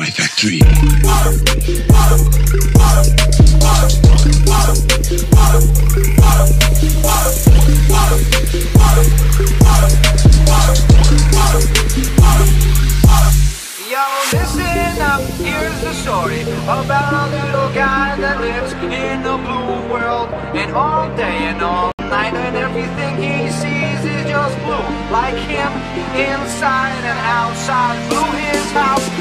my factory. Yo, listen up, here's the story about a little guy that lives in a blue world. And all day and all night, and everything he sees is just blue. Like him, inside and outside. Blue his house,